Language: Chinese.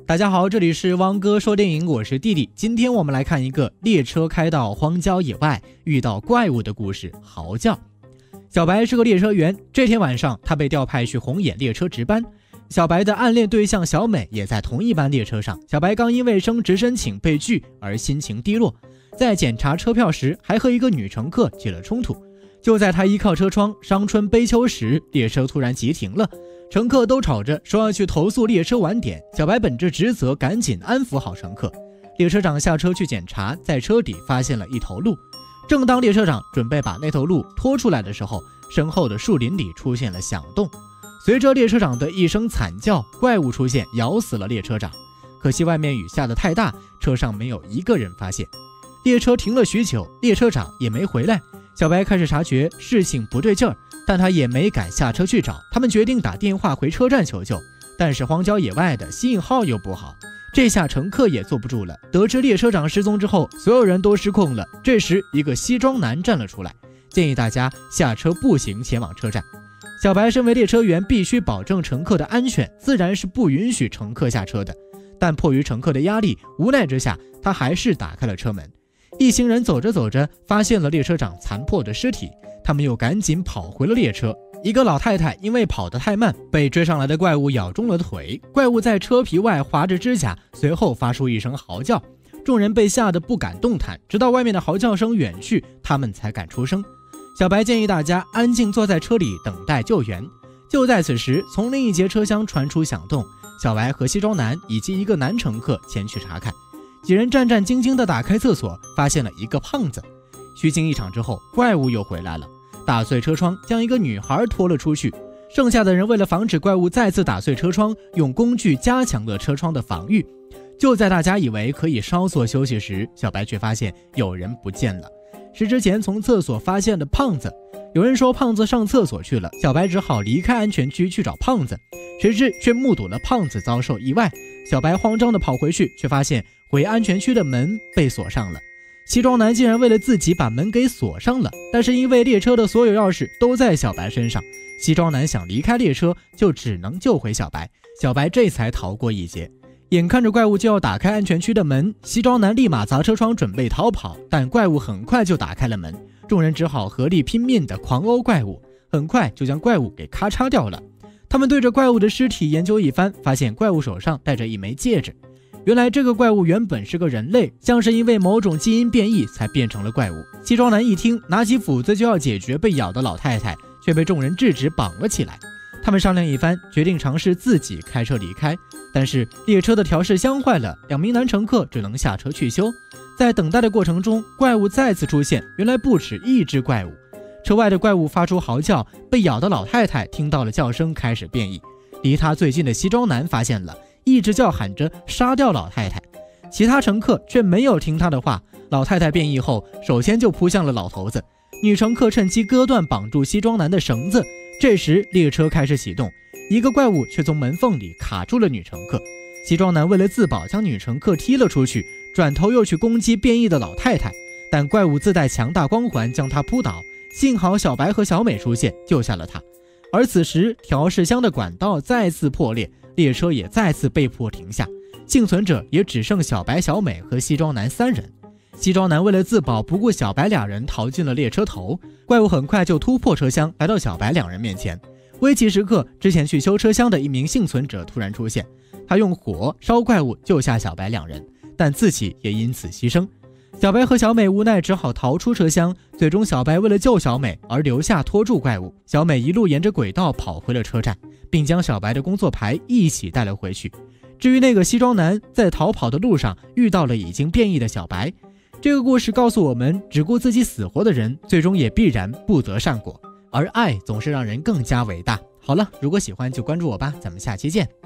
大家好，这里是汪哥说电影，我是弟弟。今天我们来看一个列车开到荒郊野外，遇到怪物的故事——嚎叫。小白是个列车员，这天晚上他被调派去红眼列车值班。小白的暗恋对象小美也在同一班列车上。小白刚因为升职申请被拒而心情低落，在检查车票时还和一个女乘客起了冲突。就在他依靠车窗伤春悲秋时，列车突然急停了。乘客都吵着说要去投诉列车晚点，小白本着职责赶紧安抚好乘客。列车长下车去检查，在车底发现了一头鹿。正当列车长准备把那头鹿拖出来的时候，身后的树林里出现了响动。随着列车长的一声惨叫，怪物出现，咬死了列车长。可惜外面雨下得太大，车上没有一个人发现。列车停了许久，列车长也没回来。小白开始察觉事情不对劲儿，但他也没敢下车去找。他们决定打电话回车站求救，但是荒郊野外的信号又不好，这下乘客也坐不住了。得知列车长失踪之后，所有人都失控了。这时一个西装男站了出来，建议大家下车步行前往车站。小白身为列车员，必须保证乘客的安全，自然是不允许乘客下车的。但迫于乘客的压力，无奈之下，他还是打开了车门。一行人走着走着，发现了列车长残破的尸体，他们又赶紧跑回了列车。一个老太太因为跑得太慢，被追上来的怪物咬中了腿，怪物在车皮外划着指甲，随后发出一声嚎叫。众人被吓得不敢动弹，直到外面的嚎叫声远去，他们才敢出声。小白建议大家安静坐在车里等待救援。就在此时，从另一节车厢传出响动，小白和西装男以及一个男乘客前去查看。几人战战兢兢地打开厕所，发现了一个胖子。虚惊一场之后，怪物又回来了，打碎车窗，将一个女孩拖了出去。剩下的人为了防止怪物再次打碎车窗，用工具加强了车窗的防御。就在大家以为可以稍作休息时，小白却发现有人不见了，是之前从厕所发现的胖子。有人说胖子上厕所去了，小白只好离开安全区去找胖子，谁知却目睹了胖子遭受意外。小白慌张地跑回去，却发现回安全区的门被锁上了。西装男竟然为了自己把门给锁上了，但是因为列车的所有钥匙都在小白身上，西装男想离开列车就只能救回小白，小白这才逃过一劫。眼看着怪物就要打开安全区的门，西装男立马砸车窗准备逃跑，但怪物很快就打开了门，众人只好合力拼命地狂殴怪物，很快就将怪物给咔嚓掉了。他们对着怪物的尸体研究一番，发现怪物手上戴着一枚戒指。原来这个怪物原本是个人类，像是因为某种基因变异才变成了怪物。西装男一听，拿起斧子就要解决被咬的老太太，却被众人制止绑了起来。他们商量一番，决定尝试自己开车离开，但是列车的调试箱坏了，两名男乘客只能下车去修。在等待的过程中，怪物再次出现，原来不止一只怪物。车外的怪物发出嚎叫，被咬的老太太听到了叫声，开始变异。离他最近的西装男发现了，一直叫喊着杀掉老太太。其他乘客却没有听他的话，老太太变异后首先就扑向了老头子，女乘客趁机割断绑住西装男的绳子。这时列车开始启动，一个怪物却从门缝里卡住了女乘客。西装男为了自保，将女乘客踢了出去，转头又去攻击变异的老太太，但怪物自带强大光环将他扑倒，幸好小白和小美出现救下了他。而此时调试箱的管道再次破裂，列车也再次被迫停下，幸存者也只剩小白、小美和西装男三人。西装男为了自保，不顾小白俩人逃进了列车头，怪物很快就突破车厢，来到小白两人面前。危急时刻，之前去修车厢的一名幸存者突然出现，他用火烧怪物救下小白两人，但自己也因此牺牲。小白和小美无奈只好逃出车厢，最终小白为了救小美而留下拖住怪物，小美一路沿着轨道跑回了车站，并将小白的工作牌一起带了回去。至于那个西装男，在逃跑的路上遇到了已经变异的小白。这个故事告诉我们，只顾自己死活的人，最终也必然不得善果，而爱总是让人更加伟大。好了，如果喜欢就关注我吧，咱们下期见。